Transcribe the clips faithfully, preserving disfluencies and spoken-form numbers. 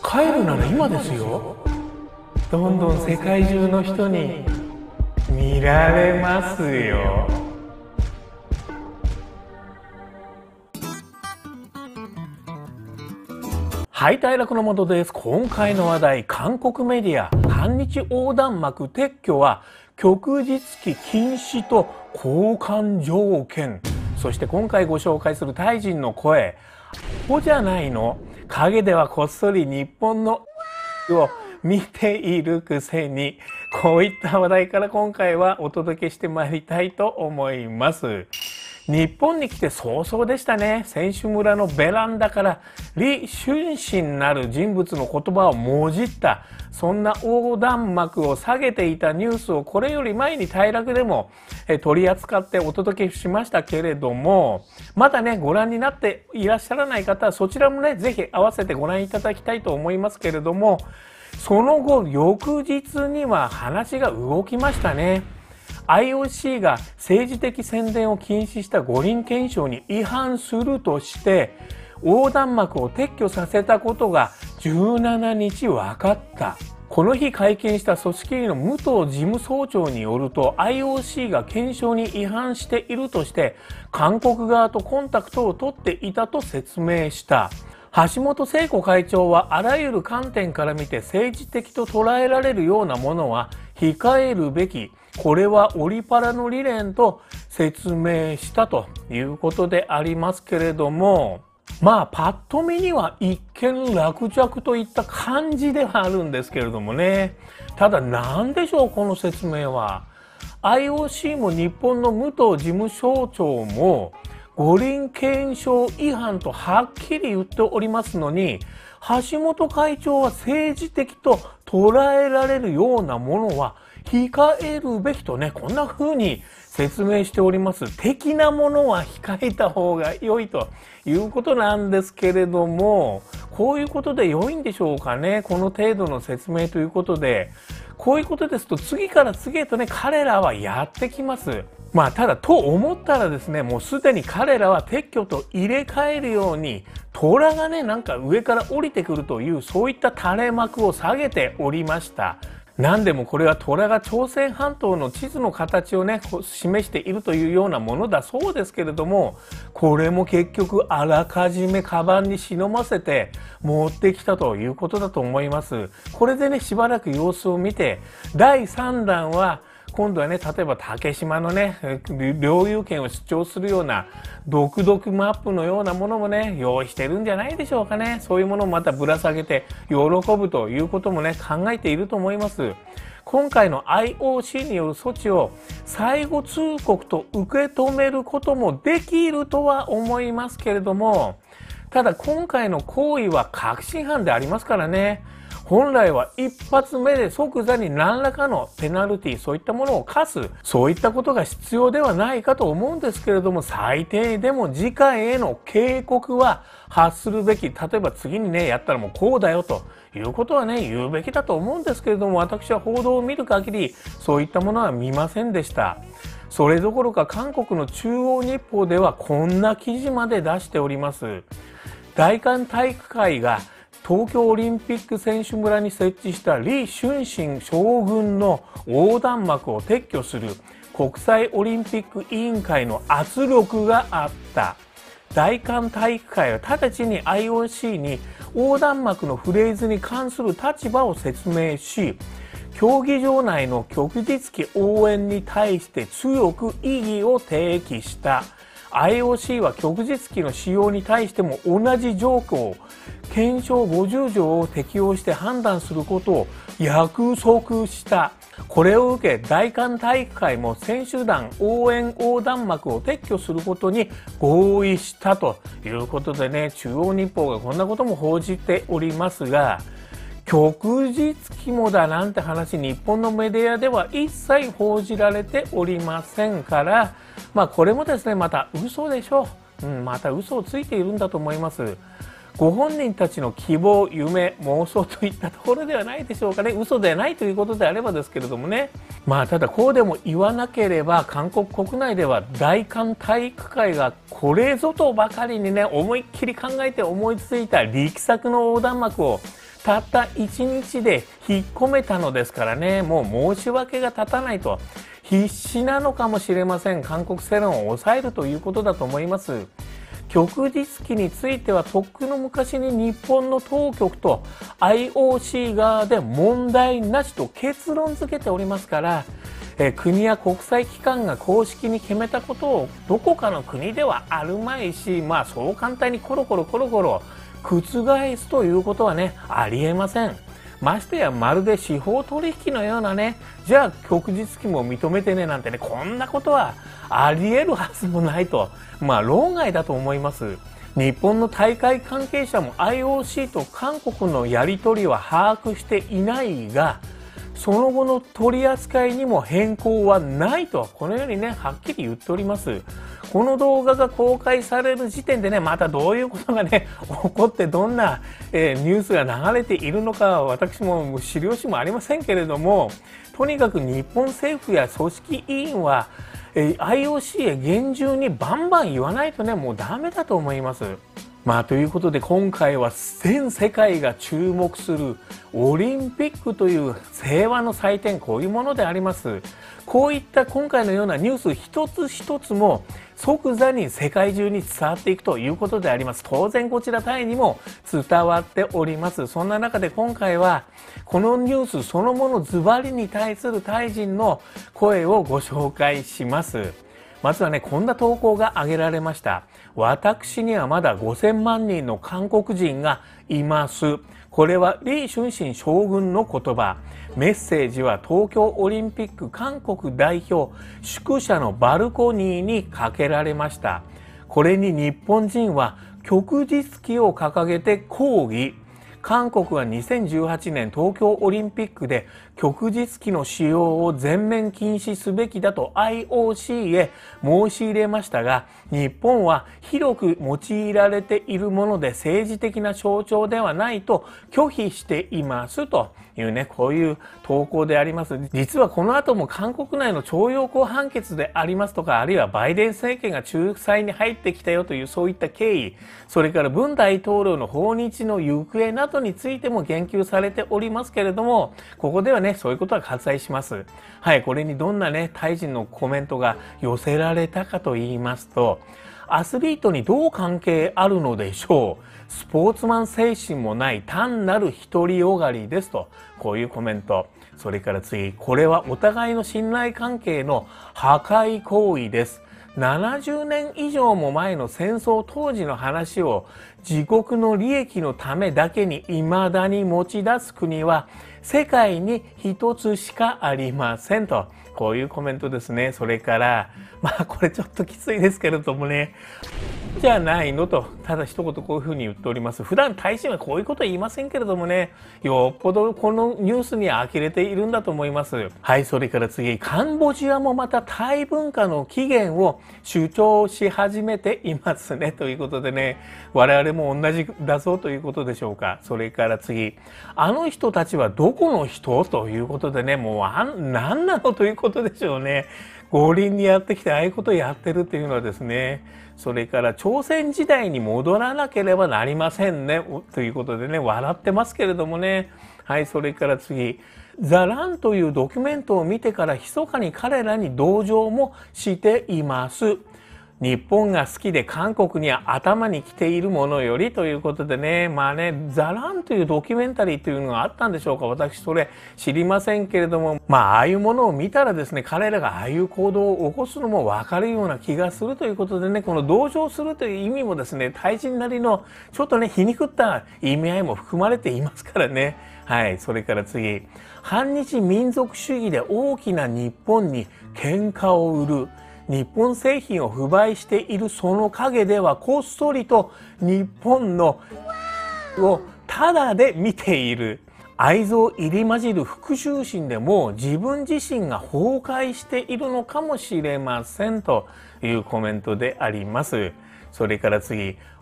帰るなら今ですよ。どんどん世界中の人に見られますよ。はい、平久本です。今回の話題、韓国メディア、韓日横断幕撤去は旭日旗禁止と交換条件。そして今回ご紹介するタイ人の声、そうじゃないの？陰ではこっそり日本のを見ているくせに、こういった話題から今回はお届けしてまいりたいと思います。日本に来て早々でしたね。選手村のベランダから李承信なる人物の言葉をもじった、そんな横断幕を下げていたニュースをこれより前に大楽でも取り扱ってお届けしましたけれども、まだねご覧になっていらっしゃらない方はそちらもねぜひ合わせてご覧いただきたいと思いますけれども、その後翌日には話が動きましたね。アイオーシー が政治的宣伝を禁止した五輪憲章に違反するとして横断幕を撤去させたことがじゅうしちにち分かった。この日会見した組織委の武藤事務総長によると アイオーシー が憲章に違反しているとして韓国側とコンタクトを取っていたと説明した。橋本聖子会長はあらゆる観点から見て政治的と捉えられるようなものは控えるべき。これはオリパラの理念と説明したということでありますけれども、まあパッと見には一見落着といった感じではあるんですけれどもね。ただ何でしょうこの説明は。 アイオーシー も日本の武藤事務総長も五輪憲章違反とはっきり言っておりますのに、橋本会長は政治的と捉えられるようなものは控えるべきとね、こんな風に説明しております。的なものは控えた方が良いということなんですけれども、こういうことで良いんでしょうかね。この程度の説明ということで、こういうことですと次から次へとね彼らはやってきます。まあただと思ったらですね、もうすでに彼らは撤去と入れ替えるように虎がねなんか上から降りてくるというそういった垂れ幕を下げておりました。何でもこれは虎が朝鮮半島の地図の形をね示しているというようなものだそうですけれども、これも結局あらかじめカバンに忍ばせて持ってきたということだと思います。これでねしばらく様子を見て、だいさんだんは今度はね例えば竹島のね領有権を主張するような独特マップのようなものもね用意してるんじゃないでしょうかね。そういうものをまたぶら下げて喜ぶということもね考えていると思います。今回の アイオーシー による措置を最後通告と受け止めることもできるとは思いますけれども、ただ今回の行為は確信犯でありますからね。本来は一発目で即座に何らかのペナルティ、そういったものを課す、そういったことが必要ではないかと思うんですけれども、最低でも次回への警告は発するべき。例えば次にねやったらもうこうだよということはね言うべきだと思うんですけれども、私は報道を見る限りそういったものは見ませんでした。それどころか韓国の中央日報ではこんな記事まで出しております。大韓体育会が東京オリンピック選手村に設置した李承信将軍の横断幕を撤去する国際オリンピック委員会の圧力があった。大韓体育会は直ちに アイオーシー に横断幕のフレーズに関する立場を説明し、競技場内の旭日旗応援に対して強く異議を提起した。アイオーシー は旭日旗の使用に対しても同じ条項、憲章ごじゅうじょうを適用して判断することを約束した。これを受け大韓体育会も選手団応援横断幕を撤去することに合意したということでね、中央日報がこんなことも報じておりますが、旭日旗もだなんて話、日本のメディアでは一切報じられておりませんから、まあこれもですねまた嘘でしょう、うん、また嘘をついているんだと思います。ご本人たちの希望、夢、妄想といったところではないでしょうかね。嘘でないということであればですけれどもね。まあただこうでも言わなければ韓国国内では大韓体育会がこれぞとばかりにね思いっきり考えて思いついた力作の横断幕をたったいちにちで引っ込めたのですからね、もう申し訳が立たないと必死なのかもしれません。韓国世論を抑えるということだと思います。旭日旗についてはとっくの昔に日本の当局と アイオーシー 側で問題なしと結論付けておりますから、え国や国際機関が公式に決めたことをどこかの国ではあるまいし、まあそう簡単にコロコロコロコロ覆すということはね、ありえません。ましてやまるで司法取引のようなね、じゃあ旭日旗も認めてねなんてね、こんなことはあり得るはずもないと、まあ論外だと思います。日本の大会関係者も アイオーシー と韓国のやり取りは把握していないが、その後の取り扱いにも変更はないと、このようにね、はっきり言っております。この動画が公開される時点でね、またどういうことがね、起こってどんな、えー、ニュースが流れているのかは私も知る由もありませんけれども、とにかく日本政府や組織委員は、えー、アイオーシー へ厳重にバンバン言わないとね、もうダメだと思います。まあということで今回は全世界が注目するオリンピックという平和の祭典、こういうものであります。こういった今回のようなニュース一つ一つも即座に世界中に伝わっていくということであります。当然こちらタイにも伝わっております。そんな中で今回はこのニュースそのものズバリに対するタイ人の声をご紹介します。まずはね、こんな投稿が挙げられました。私にはまだごせんまんにんの韓国人がいます。これは李承信将軍の言葉。メッセージは東京オリンピック韓国代表宿舎のバルコニーにかけられました。これに日本人は旭日旗を掲げて抗議。韓国はにせんじゅうはちねん東京オリンピックで旭日旗の使用を全面禁止すべきだと アイオーシー へ申し入れましたが、日本は広く用いられているもので政治的な象徴ではないと拒否していますというね、こういう投稿であります。実はこの後も韓国内の徴用工判決でありますとか、あるいはバイデン政権が仲裁に入ってきたよというそういった経緯、それから文大統領の訪日の行方などについても言及されておりますけれども、ここではね、そういうことは割愛します。はい、これにどんなね、タイ人のコメントが寄せられたかと言いますと、アスリートにどう関係あるのでしょう。スポーツマン精神もない単なる独りよがりですと、こういうコメント。それから次、これはお互いの信頼関係の破壊行為です。ななじゅうねん以上も前の戦争当時の話を自国の利益のためだけに未だに持ち出す国は世界に一つしかありませんと、こういうコメントですね。それからまあこれちょっときついですけれどもね、じゃないのとただ一言こういうふうに言っております。普段大使はこういうことは言いませんけれどもね、よっぽどこのニュースに呆れているんだと思います。はい、それから次、カンボジアもまたタイ文化の起源を主張し始めていますねということでね、我々も同じだぞということでしょうか。それから次、あの人たちはどこの人ということでね、もうあん何なのということでしょうね。強引にやってきてああいうことをやってるっていうのはですね、それから朝鮮時代に戻らなければなりませんねということでね、笑ってますけれどもね。はい、それから次、ザ・ランというドキュメントを見てから密かに彼らに同情もしています。日本が好きで韓国には頭に来ているものよりということでね、まあね、ザ・ランというドキュメンタリーというのがあったんでしょうか。私それ知りませんけれども、まあああいうものを見たらですね、彼らがああいう行動を起こすのもわかるような気がするということでね、この同情するという意味もですね、タイ人なりのちょっとね、皮肉った意味合いも含まれていますからね。はい、それから次、反日民族主義で大きな日本に喧嘩を売る。日本製品を不買しているその陰ではこっそりと日本のをタダで見ている。愛憎入り混じる復讐心でもう自分自身が崩壊しているのかもしれませんというコメントであります。それから次、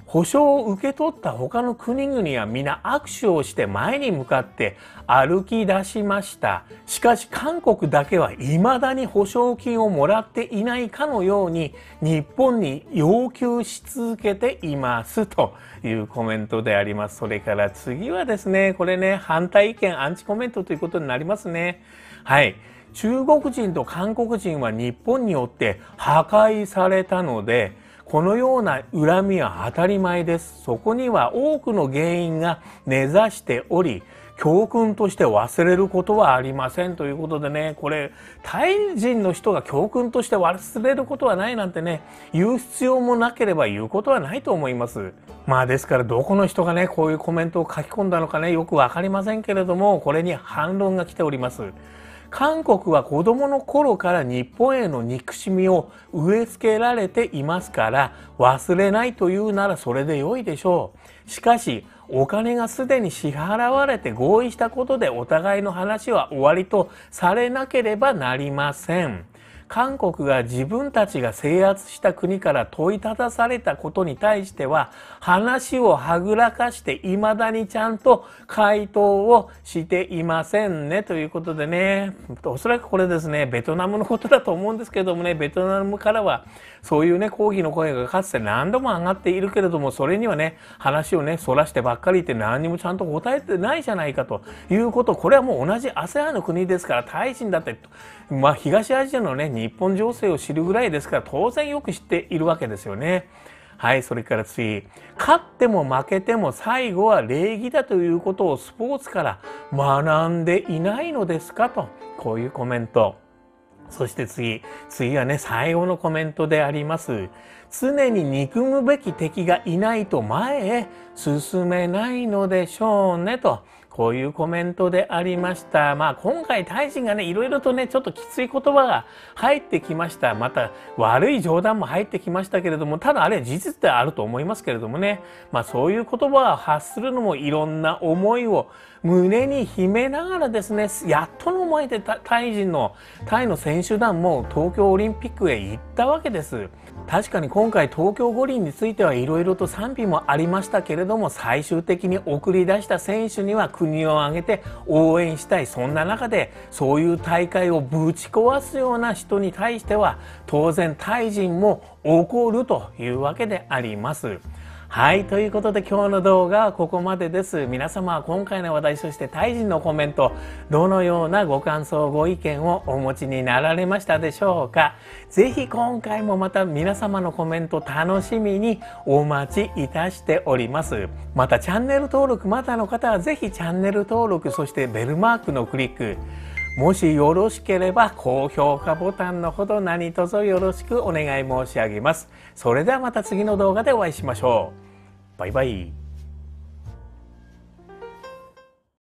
保証を受け取った他の国々は皆握手をして前に向かって歩き出しました。しかし韓国だけは未だに保証金をもらっていないかのように日本に要求し続けていますというコメントであります。それから次はですね、これね、反対意見、アンチコメントということになりますね。はい。中国人と韓国人は日本によって破壊されたので、このような恨みは当たり前です。そこには多くの原因が根ざしており、教訓として忘れることはありませんということでね、これ、タイ人の人が教訓として忘れることはないなんてね、言う必要もなければ言うことはないと思います。まあですから、どこの人がね、こういうコメントを書き込んだのかね、よくわかりませんけれども、これに反論が来ております。韓国は子供の頃から日本への憎しみを植え付けられていますから忘れないというならそれで良いでしょう。しかしお金がすでに支払われて合意したことでお互いの話は終わりとされなければなりません。韓国が自分たちが制圧した国から問いただされたことに対しては話をはぐらかして未だにちゃんと回答をしていませんねということでね、おそらくこれですね、ベトナムのことだと思うんですけどもね、ベトナムからはそういうね抗議の声がかつて何度も上がっているけれども、それにはね話をねそらしてばっかりいて何にもちゃんと答えてないじゃないかということ。これはもう同じ アセアン の国ですから、タイ人だってまあ東アジアのね日本情勢を知るぐらいですから当然よく知っているわけですよね。はい、それから次、勝っても負けても最後は礼儀だということをスポーツから学んでいないのですかと、こういうコメント。そして次、次はね最後のコメントであります。常に憎むべき敵がいないと前へ進めないのでしょうねと。こういうコメントでありました。まあ今回タイ人がねいろいろとねちょっときつい言葉が入ってきました。また悪い冗談も入ってきましたけれども、ただあれ事実であると思いますけれどもね、まあそういう言葉を発するのもいろんな思いを胸に秘めながらですね、やっとの思いでタイ人のタイの選手団も東京オリンピックへ行ったわけです。確かに今回東京五輪についてはいろいろと賛否もありましたけれども、最終的に送り出した選手には国を挙げて応援したい。そんな中でそういう大会をぶち壊すような人に対しては当然タイ人も怒るというわけであります。はい、ということで今日の動画はここまでです。皆様は今回の話題、そしてタイ人のコメント、どのようなご感想ご意見をお持ちになられましたでしょうか。ぜひ今回もまた皆様のコメント楽しみにお待ちいたしております。またチャンネル登録まだの方はぜひチャンネル登録、そしてベルマークのクリック、もしよろしければ高評価ボタンのほど何卒よろしくお願い申し上げます。それではまた次の動画でお会いしましょう。バイバイ。